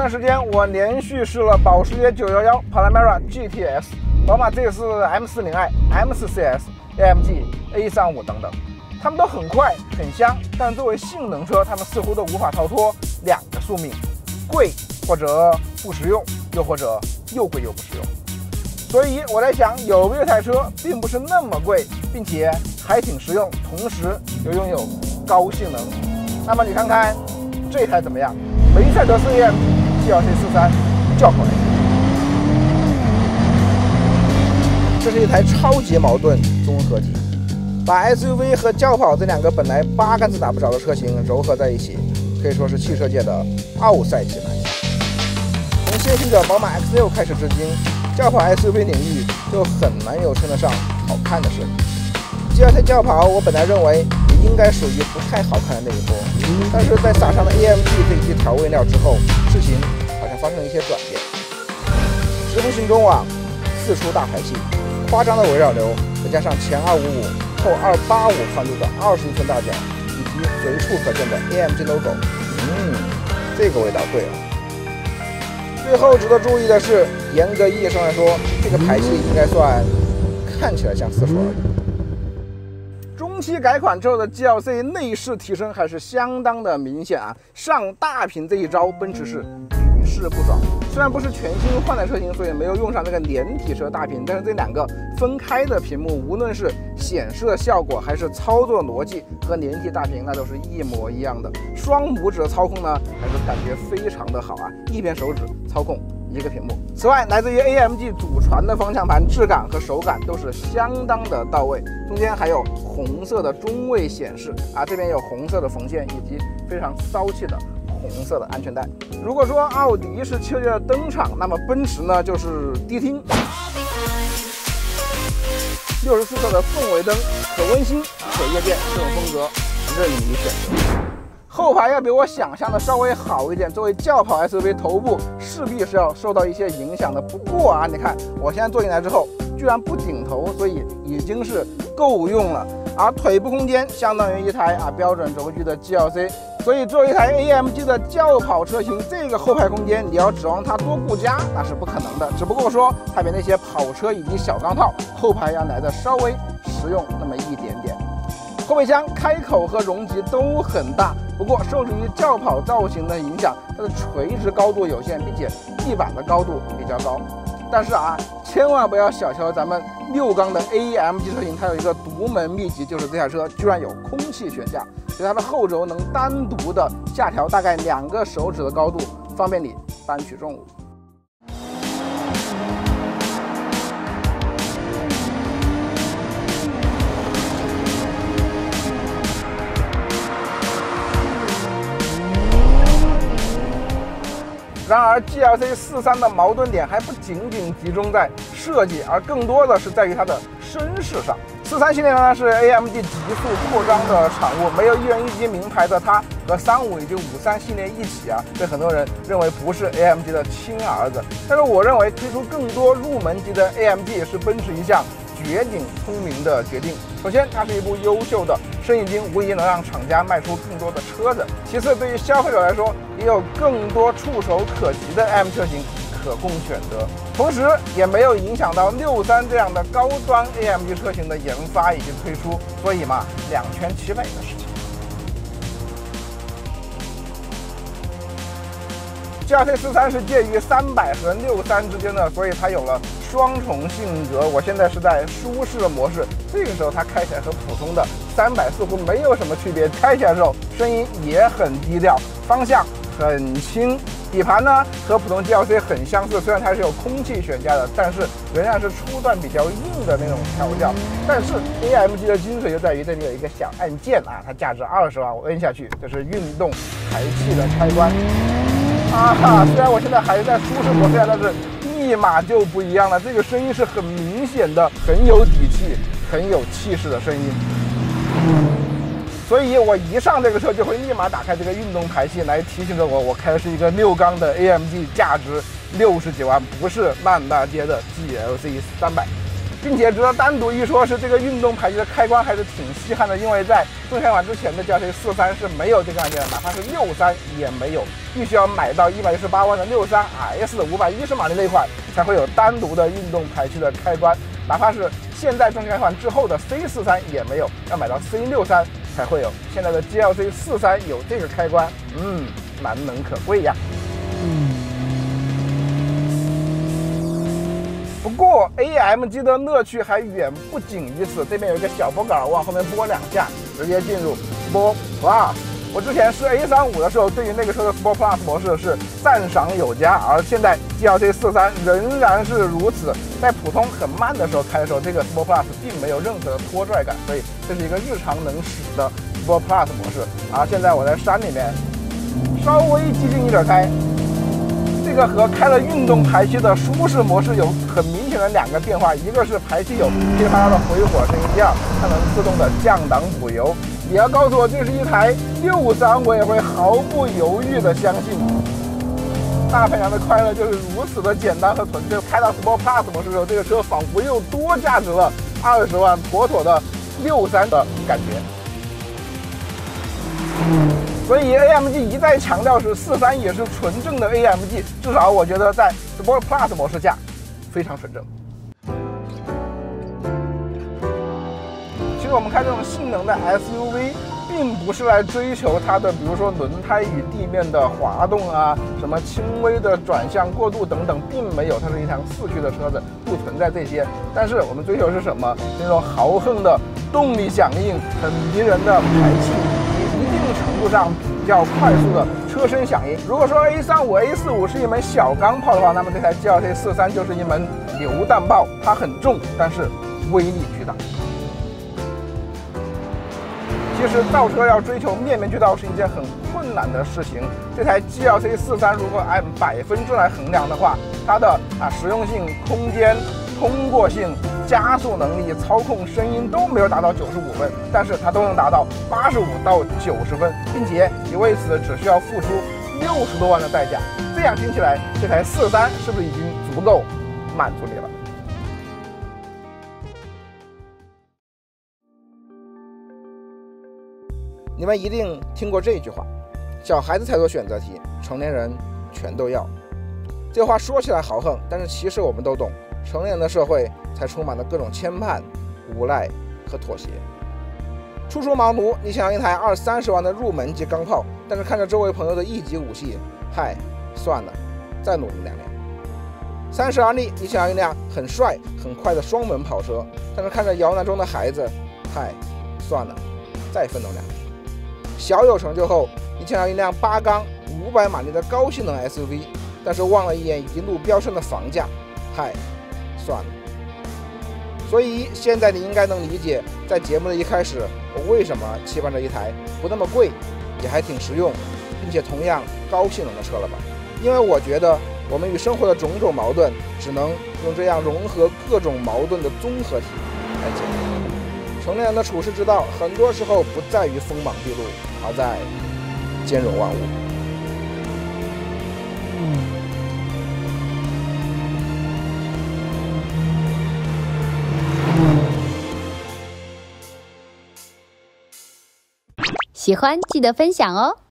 段时间我连续试了保时捷911、Panamera GTS、宝马 Z4M40i、M4CS、AMG、A35等等，它们都很快很香，但作为性能车，它们似乎都无法逃脱两个宿命：贵或者不实用，又或者又贵又不实用。所以我在想，有没有一台车并不是那么贵，并且还挺实用，同时又拥有高性能。那么你看看这台怎么样？梅赛德斯 AMG GLC43 轿跑 SUV， 这是一台超级矛盾综合体，把 SUV 和轿跑这两个本来八竿子打不着的车型糅合在一起，可以说是汽车界的奥赛级盘。从先行者宝马 X6 开始至今，轿跑 SUV 领域就很难有称得上好看的设计。GLC 轿跑我本来认为也应该属于不太好看的那一波，但是在撒上了 AMG 这一批调味料之后，事情好像发生了一些转变。直幅型中网，4出大排气，夸张的围绕流，再加上前255后285宽度的21寸大脚，以及随处可见的 AMG logo， 这个味道对了。最后值得注意的是，严格意义上来说，这个排气应该算看起来像4出而已。中期改款之后的 GLC 内饰提升还是相当的明显啊！上大屏这一招，奔驰是屡试不爽。虽然不是全新换代车型，所以没有用上这个连体车大屏，但是这两个分开的屏幕，无论是显示的效果还是操作逻辑，和连体大屏那都是一模一样的。双拇指的操控呢，还是感觉非常的好啊！一边手指操控一个屏幕。此外，来自于 AMG 祖传的方向盘质感和手感都是相当的到位，中间还有红色的中位显示啊，这边有红色的缝线以及非常骚气的红色的安全带。如果说奥迪是汽车界的灯厂，那么奔驰呢就是迪厅。64色的氛围灯，可温馨可夜店，这种风格任你选择。后排要比我想象的稍微好一点，作为轿跑 SUV， 头部势必是要受到一些影响的。不过啊，你看我现在坐进来之后，居然不顶头，所以已经是够用了。而腿部空间相当于一台标准轴距的 GLC， 所以作为一台 AMG 的轿跑车型，这个后排空间你要指望它多顾家那是不可能的。只不过说它比那些跑车以及小钢炮后排要来的稍微实用那么一点点。后备箱开口和容积都很大，不过受制于轿跑造型的影响，它的垂直高度有限，并且地板的高度比较高。但是千万不要小瞧咱们6缸的 AMG 车型，它有一个独门秘籍，就是这台车居然有空气悬架，所以它的后轴能单独的下调大概2个手指的高度，方便你搬取重物。然而 GLC 43的矛盾点还不仅仅集中在设计，而更多的是在于它的身世上。43系列呢是 AMG 急速扩张的产物，没有1人1机名牌的它和35以及53系列一起被很多人认为不是 AMG 的亲儿子。但是我认为推出更多入门级的 AMG 是奔驰一项绝顶聪明的决定。首先，它是一部优秀的生意经，无疑能让厂家卖出更多的车子。其次，对于消费者来说，也有更多触手可及的 AMG 车型可供选择，同时也没有影响到63这样的高端 AMG 车型的研发以及推出，所以嘛，两全其美的事情。GLC 43是介于300和63之间的，所以它有了双重性格。我现在是在舒适模式，这个时候它开起来和普通的300似乎没有什么区别，开起来的时候声音也很低调，方向很轻。底盘呢和普通 GLC 很相似，虽然它是有空气悬架的，但是仍然是初段比较硬的那种调教。但是 AMG 的精髓就在于这里有一个小按键它价值20万，我摁下去，这是运动排气的开关。虽然我现在还是在舒适模式下，但是立马就不一样了。这个声音是很明显的，很有底气、很有气势的声音。所以我一上这个车就会立马打开这个运动排气，来提醒着我开的是一个6缸的 AMG， 价值60几万，不是烂大街的 GLC 300。 并且值得单独一说是这个运动排气的开关还是挺稀罕的，因为在正式开款之前的 GLC-43是没有这个按键的，哪怕是63也没有，必须要买到118万的63S 510马力那款才会有单独的运动排气的开关，哪怕是现在正式开款之后的 C43也没有，要买到 C63才会有。现在的 GLC-43有这个开关，难能可贵呀。不过 AMG 的乐趣还远不仅于此，这边有一个小拨杆，往后面拨2下，直接进入 Sport Plus。我之前试 A35 的时候，对于那个车的 Sport Plus 模式是赞赏有加，而现在 GLC-43仍然是如此。在普通很慢的时候开的时候，这个 Sport Plus 并没有任何的拖拽感，所以这是一个日常能使的 Sport Plus 模式。而现在我在山里面稍微激进一点开。这个和开了运动排气的舒适模式有很明显的2个变化，一个是排气有噼里啪啦的回火声音，第二它能自动的降档补油。你要告诉我这是一台63，我也会毫不犹豫的相信。大排量的快乐就是如此的简单和纯粹。开到 Sport Plus 模式的时候，这个车仿佛又多价值了20万，妥妥的63的感觉。所以 AMG 一再强调是43也是纯正的 AMG， 至少我觉得在 Sport Plus 模式下非常纯正。其实我们开这种性能的 SUV， 并不是来追求它的，比如说轮胎与地面的滑动啊，什么轻微的转向过渡等等，并没有，它是一辆4驱的车子，不存在这些。但是我们追求是什么？那种豪横的动力响应，很迷人的排气。一定程度上比较快速的车身响应。如果说 A35、A45 是一门小钢炮的话，那么这台 GLC-43就是一门榴弹炮，它很重，但是威力巨大。其实造车要追求面面俱到是一件很困难的事情。这台 GLC-43如果按100%来衡量的话，它的实用性、空间、通过性、加速能力、操控、声音都没有达到95分，但是它都能达到85到90分，并且你为此只需要付出60多万的代价。这样听起来，这台43是不是已经足够满足你了？你们一定听过这句话：小孩子才做选择题，成年人全都要。这话说起来豪横，但是其实我们都懂，成年人的社会才充满了各种牵绊、无赖和妥协。初出茅庐，你想要一台20-30万的入门级钢炮，但是看着周围朋友的1级武器，嗨，算了，再努力2年。32力，你想要一辆很帅很快的双门跑车，但是看着摇篮中的孩子，嗨，算了，再奋斗2年。小有成就后，你想要一辆8缸500马力的高性能 SUV， 但是望了一眼一路飙升的房价，嗨，算了。所以现在你应该能理解，在节目的一开始，我为什么期盼着一台不那么贵，也还挺实用，并且同样高性能的车了吧？因为我觉得我们与生活的种种矛盾，只能用这样融合各种矛盾的综合体来解决。成年人的处世之道，很多时候不在于锋芒毕露，而在兼容万物。 喜欢记得分享哦。